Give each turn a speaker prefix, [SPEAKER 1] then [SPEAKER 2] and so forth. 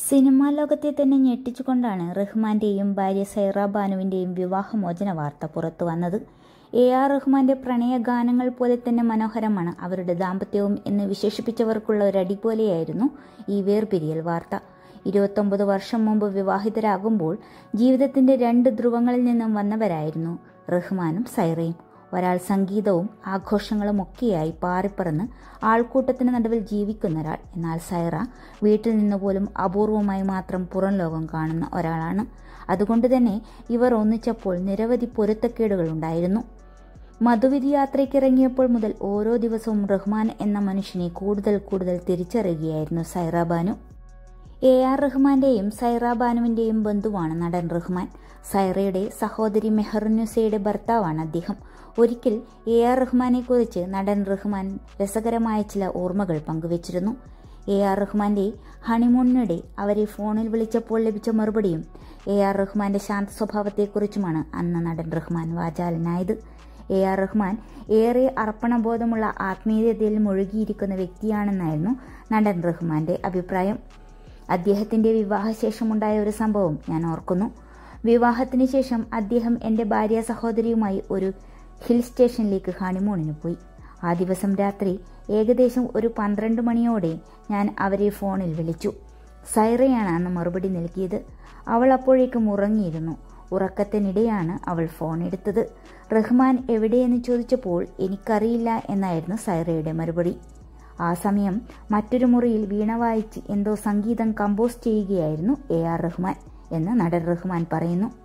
[SPEAKER 1] Cinema ലോകത്തെ തന്നെ ഞെട്ടിച്ചുകൊണ്ടാണ് റഹ്മാന്റെയും ഭാര്യ സൈറ ബാനുവിന്റെയും വിവാഹമോചന വാർത്ത പുറത്തു വന്നത്. AR റഹ്മാന്റെ പ്രണയഗാനങ്ങൾ പോലെ തന്നെ മനോഹരമാണ് അവരുടെ ദാമ്പത്യവും എന്ന് വിശേഷിപ്പിച്ചവർക്കുള്ള ഒരടി പോലെയായിരുന്നു ഈ വേർപിരിയൽ വാർത്ത. 29 വർഷം മുമ്പ് വിവാഹിതരാകുമ്പോൾ ജീവിതത്തിന്റെ 2 ധ്രുവങ്ങളിൽ നിന്നും വന്നവരായിരുന്നു റഹ്മാനും സൈറയും. ഒരാൾ സംഗീതവും ആഘോഷങ്ങളും ഒക്കെയായി പാറിപ്പറന്ന് ആൾക്കൂട്ടത്തിന് നടുവിൽ ജീവിക്കുന്ന ഒരാൾ. എന്നാൽ സൈറ വീട്ടിൽ നിന്ന് പോലും അപൂർവമായി മാത്രം പുറം ലോകം കാണുന്ന ഒരാളാണ്. അതുകൊണ്ട് തന്നെ ഇവർ ഒന്നിച്ചപ്പോൾ നിരവധി പൊരുത്തക്കേടുകൾ ഉണ്ടായിരുന്നു. മധുവിധി യാത്രയ്ക്കിറങ്ങിയപ്പോൾ മുതൽ ഓരോ ദിവസവും റഹ്മാൻ എന്ന മനുഷ്യനെ കൂടുതൽ തിരിച്ചറിയുകയായിരുന്നു സൈറ ബാനു. AR റഹ്മാന്റെയും സൈറ ബാനുവിന്റെയും ബന്ധുവാണ് നടൻ റഹ്മാൻ. സൈറയുടെ സഹോദരി മെഹറുന്നീസയുടെ ഭർത്താവാണ് അദ്ദേഹം. ഒരിക്കൽ AR റഹ്മാനെ കുറിച്ച് നടൻ റഹ്മാൻ രസകരമായ ചില ഓർമ്മകൾ പങ്കുവച്ചിരുന്നു. AR റഹ്മാന്റെ ഹണിമൂണിനിടെ അവരെ ഫോണിൽ വിളിച്ചപ്പോൾ ലഭിച്ച മറുപടിയും AR റഹ്മാന്റെ ശാന്ത സ്വഭാവത്തെക്കുറിച്ചുമാണ് അന്ന് നടൻ റഹ്മാൻ വാചാലനായത്. AR റഹ്മാൻ ഏറെ അർപ്പണബോധമുള്ള ആത്മീയതയിൽ മുഴുകിയിരിക്കുന്ന വ്യക്തിയാണെന്നായിരുന്നു നടൻ റഹ്മാന്റെ അഭിപ്രായം. അദ്ദേഹത്തിന്റെ വിവാഹശേഷമുണ്ടായ ഒരു സംഭവം ഞാൻ ഓർക്കുന്നു. വിവാഹത്തിന് ശേഷം അദ്ദേഹം എൻ്റെ ഭാര്യ സഹോദരിയുമായി ഒരു ഹിൽ സ്റ്റേഷനിലേക്ക് ഹണിമൂണിന് പോയി. ആ ദിവസം രാത്രി ഏകദേശം ഒരു 12 മണിയോടെ ഞാൻ അവരെ ഫോണിൽ വിളിച്ചു. സൈറയാണ് അന്ന് മറുപടി നൽകിയത്. അവൾ അപ്പോഴേക്കും ഉറങ്ങിയിരുന്നു. ഉറക്കത്തിനിടെയാണ് അവൾ ഫോൺ എടുത്തത്. റഹ്മാൻ എവിടെയെന്ന് ചോദിച്ചപ്പോൾ എനിക്കറിയില്ല എന്നായിരുന്നു സൈറയുടെ മറുപടി. ആ സമയം മറ്റൊരു മുറിയിൽ വീണ വായിച്ച് എന്തോ സംഗീതം കമ്പോസ് ചെയ്യുകയായിരുന്നു AR റഹ്മാൻ എന്ന് നടൻ റഹ്മാൻ പറയുന്നു.